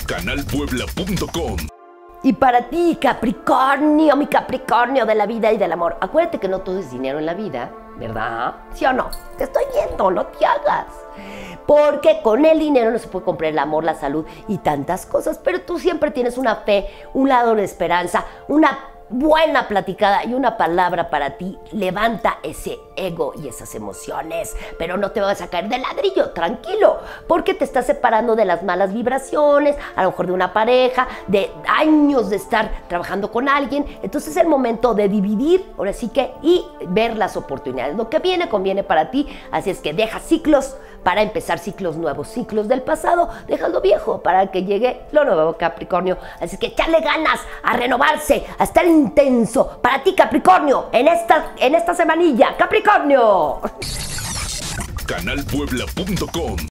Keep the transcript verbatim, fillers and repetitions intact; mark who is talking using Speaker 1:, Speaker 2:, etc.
Speaker 1: canal puebla punto com.
Speaker 2: Y para ti, Capricornio, mi Capricornio de la vida y del amor, acuérdate que no todo es dinero en la vida, ¿verdad? ¿Sí o no? Te estoy viendo, no te hagas. Porque con el dinero no se puede comprar el amor, la salud y tantas cosas, pero tú siempre tienes una fe, un lado de esperanza, una buena platicada y una palabra para ti levanta ese ego y esas emociones, pero no te vas a caer de ladrillo, tranquilo, porque te estás separando de las malas vibraciones, a lo mejor de una pareja, de años de estar trabajando con alguien. Entonces es el momento de dividir, ahora sí que, y ver las oportunidades. Lo que viene conviene para ti, así es que deja ciclos para empezar ciclos nuevos, ciclos del pasado, deja lo viejo para que llegue lo nuevo, Capricornio. Así que echarle ganas a renovarse, a estar intenso. Para ti, Capricornio, en esta, en esta semanilla, Capricornio.
Speaker 1: canal puebla punto com